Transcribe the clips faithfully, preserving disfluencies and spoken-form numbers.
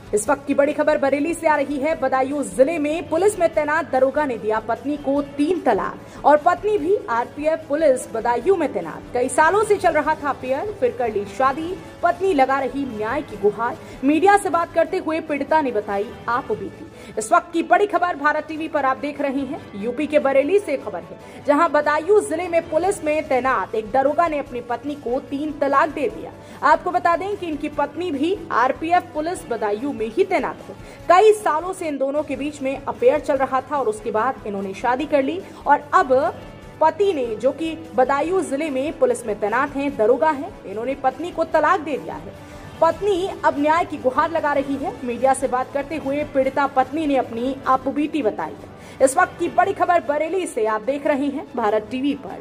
इस वक्त की बड़ी खबर बरेली से आ रही है। बदायूं जिले में पुलिस में तैनात दरोगा ने दिया पत्नी को तीन तलाक और पत्नी भी आरपीएफ पुलिस बदायूं में तैनात। कई सालों से चल रहा था अफेयर, फिर कर ली शादी। पत्नी लगा रही न्याय की गुहार। मीडिया से बात करते हुए पीड़िता ने बताई आप बीती। इस वक्त की बड़ी खबर भारत टीवी पर आप देख रहे हैं। यूपी के बरेली से खबर है, जहां बदायूं जिले में पुलिस में तैनात एक दरोगा ने अपनी पत्नी को तीन तलाक दे दिया। आपको बता दें कि इनकी पत्नी भी आरपीएफ पुलिस बदायूं में ही तैनात है। कई सालों से इन दोनों के बीच में अफेयर चल रहा था और उसके बाद इन्होंने शादी कर ली और अब पति ने, जो कि बदायूं जिले में पुलिस में तैनात हैं, दरोगा हैं, इन्होंने पत्नी को तलाक दे दिया है। पत्नी अब न्याय की गुहार लगा रही है। मीडिया से बात करते हुए पीड़िता पत्नी ने अपनी आपबीती बताई है। इस वक्त की बड़ी खबर बरेली से आप देख रहे हैं भारत टीवी पर।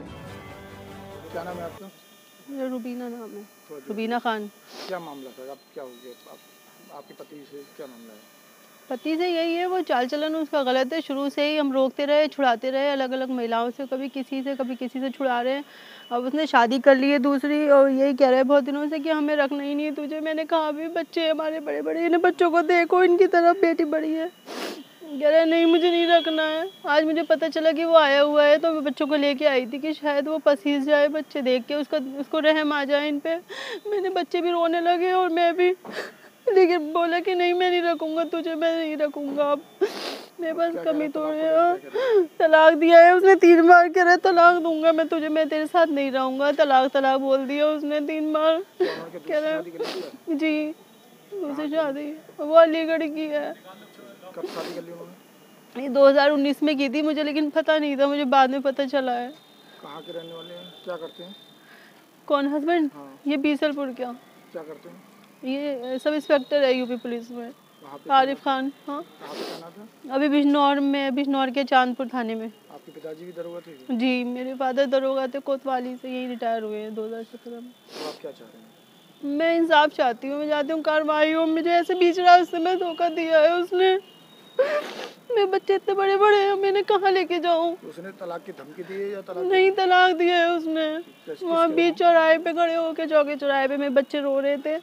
क्या नाम है आपका? मेरा रुबीना नाम है, रुबीना खान। क्या मामला था? आप क्या हो गया? आप, आपके पति से क्या मामला है? पति से यही है, वो चाल चलन उसका गलत है। शुरू से ही हम रोकते रहे, छुड़ाते रहे अलग अलग महिलाओं से, कभी किसी से कभी किसी से छुड़ा रहे हैं। अब उसने शादी कर ली है दूसरी और यही कह रहे हैं बहुत दिनों से कि हमें रखना ही नहीं है तुझे। मैंने कहा अभी बच्चे हमारे बड़े बड़े, इन बच्चों को देखो, इनकी तरफ बेटी बड़ी है। कह रहे नहीं मुझे नहीं रखना है। आज मुझे पता चला कि वो आया हुआ है, तो मैं बच्चों को लेके आई थी कि शायद वो पसीज जाए, बच्चे देख के उसका उसको रहम आ जाए इन पे। मैंने बच्चे भी रोने लगे और मैं भी, लेकिन बोला कि नहीं मैं नहीं रखूँगा तुझे, मैं नहीं रखूँगा। अब मेरे पास कमी तो है। तलाक दिया है उसने तीन बार। कह रहा तलाक दूंगा मैं तुझे, मैं तेरे साथ नहीं रहूँगा। तलाक तलाक बोल दिया उसने तीन बार। कह रहा जी दूसरी शादी वो अलीगढ़ की है। कब शादी कर ली उन्होंने? ये दो हज़ार उन्नीस में की थी, मुझे लेकिन पता नहीं था, मुझे बाद में पता चला है। कहाँ के रहने वाले हैं? क्या करते हैं? कौन हस्बैंड? हाँ। ये बीसलपुर क्या क्या करते हैं? ये सब इंस्पेक्टर है यूपी पुलिस में, आरिफ खान। हाँ। कहाँ पे तैनात है? अभी बिजनौर में, बिजनौर के चांदपुर थाने में। आपके पिताजी भी दरोगा थे? जी मेरे फादर दरोगा थे, कोतवाली से, यही रिटायर हुए हैं दो हज़ार सत्रह में। तो आप क्या चाह रहे हैं? मैं इंसाफ चाहती हूँ, मैं चाहती हूँ कार्रवाई हो। मुझे ऐसे बीच रास्ते में धोखा दिया है उसने। मेरे बच्चे इतने बड़े बड़े हैं, मैंने कहाँ लेके जाऊँ? उसने तलाक की धमकी दी है या तलाक? नहीं तलाक दिया है उसने। वहाँ बीच चौराहे पे खड़े होके, चौके चौराहे पे मेरे बच्चे रो रहे थे।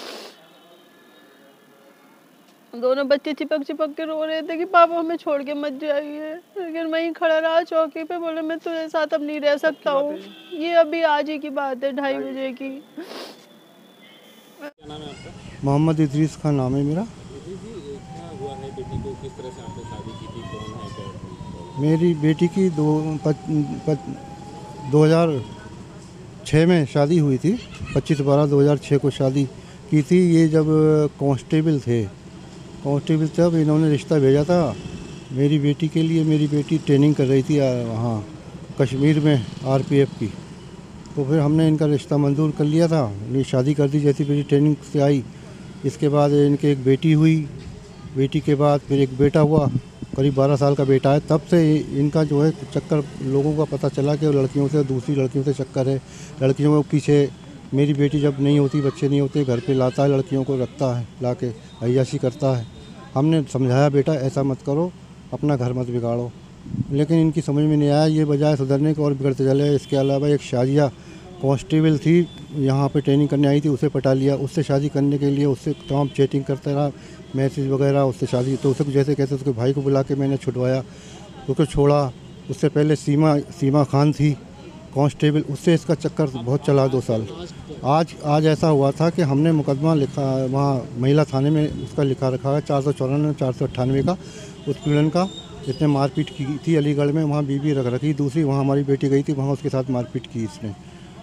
दोनों बच्चे चिपक चिपक के रो रहे थे कि पापा हमें छोड़ के मत जाइए, लेकिन वहीं खड़ा रहा चौकी पे। बोले मैं तुझे साथ अब नहीं रह सकता हूँ। ये अभी आज ही की बात है, ढाई बजे की। क्या नाम है आपका? मोहम्मद इदरीस खान नाम है मेरा। क्या हुआ है? बेटी को किस तरह से आपने शादी की थी? कौन है क्या? मेरी बेटी की दो पच, पच, दो हज़ार छः में शादी हुई थी। पच्चीस बारह दो हज़ार छः को शादी की थी। ये जब कांस्टेबल थे कांस्टेबल तब इन्होंने रिश्ता भेजा था मेरी बेटी के लिए। मेरी बेटी ट्रेनिंग कर रही थी वहाँ कश्मीर में आरपीएफ की। तो फिर हमने इनका रिश्ता मंजूर कर लिया था, ये शादी कर दी जैसी मेरी ट्रेनिंग से आई। इसके बाद इनके एक बेटी हुई, बेटी के बाद फिर एक बेटा हुआ, करीब बारह साल का बेटा है। तब से इनका जो है चक्कर लोगों का पता चला कि लड़कियों से, दूसरी लड़कियों से चक्कर है। लड़कियों के पीछे मेरी बेटी जब नहीं होती, बच्चे नहीं होते, घर पे लाता है, लड़कियों को रखता है, ला के अय्याशी करता है। हमने समझाया बेटा ऐसा मत करो, अपना घर मत बिगाड़ो, लेकिन इनकी समझ में नहीं आया। ये बजाय सुधरने को और बिगड़ते चले। इसके अलावा एक शाजिया कांस्टेबल थी, यहाँ पे ट्रेनिंग करने आई थी, उसे पटा लिया। उससे शादी करने के लिए उससे तमाम चैटिंग करता रहा, मैसेज वगैरह, उससे शादी। तो उसे जैसे कैसे उसके भाई को बुला के मैंने छुड़वाया, उसको छोड़ा। उससे पहले सीमा सीमा खान थी कांस्टेबल, उससे इसका चक्कर बहुत चला दो साल। आज आज ऐसा हुआ था कि हमने मुकदमा लिखा वहाँ महिला थाने में, उसका लिखा रखा है चार सौ चौरानवे चार सौ अट्ठानवे का उत्पीड़न का। इसने मारपीट की थी अलीगढ़ में, वहाँ बीवी रख रखी। दूसरी वहाँ हमारी बेटी गई थी, वहाँ उसके साथ मारपीट की इसने।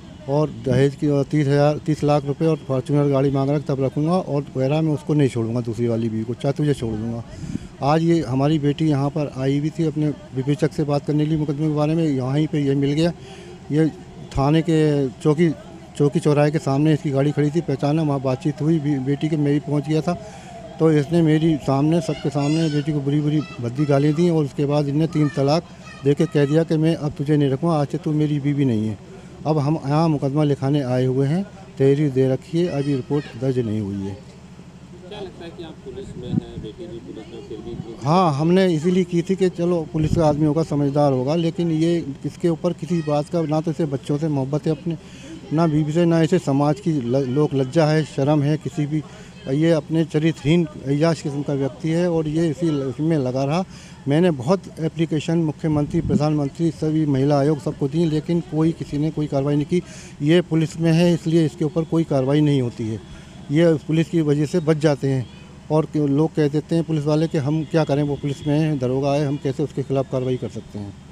और दहेज की तीस हज़ार तीस लाख रुपए और फॉर्चूनर गाड़ी मांग रहा, तब रखूँगा और वगैरह मैं उसको नहीं छोड़ूंगा, दूसरी वाली बीवी को, चाहे तुझे छोड़ दूँगा। आज ये हमारी बेटी यहाँ पर आई हुई थी अपने विवेचक से बात करने के लिए मुकदमे के बारे में। यहाँ ही पे ये मिल गया। ये थाने के चौकी चौकी चौराहे के सामने इसकी गाड़ी खड़ी थी, पहचाना, वहाँ बातचीत हुई। बेटी के मेरी पहुँच गया था, तो इसने मेरी सामने, सबके सामने बेटी को बुरी बुरी भद्दी गाली दी और उसके बाद इन्हें तीन तलाक दे के कह दिया कि मैं अब तुझे नहीं रखूँगा, आज से तू मेरी बीवी नहीं है। अब हम यहाँ मुकदमा लिखाने आए हुए हैं, तहरीर दे रखी है, अभी रिपोर्ट दर्ज नहीं हुई है। क्या लगता है कि आप पुलिस में हैं, बेटी भी पुलिस में, फिर भी? हाँ, हमने इसीलिए की थी कि चलो पुलिस का आदमी होगा, समझदार होगा, लेकिन ये इसके ऊपर किसी बात का ना, तो इसे बच्चों से मोहब्बत है अपने, ना बीवी से, ना इसे समाज की लोक लज्जा है, शर्म है किसी भी। ये अपने चरित्रहीन अय्याश किस्म का व्यक्ति है और ये इसी इसमें लगा रहा। मैंने बहुत एप्लीकेशन मुख्यमंत्री, प्रधानमंत्री, सभी महिला आयोग सबको दी, लेकिन कोई किसी ने कोई कार्रवाई नहीं की। ये पुलिस में है इसलिए इसके ऊपर कोई कार्रवाई नहीं होती है। ये पुलिस की वजह से बच जाते हैं और लोग कह देते हैं पुलिस वाले कि हम क्या करें, वो पुलिस में है, दरोगा है, हम कैसे उसके खिलाफ़ कार्रवाई कर सकते हैं।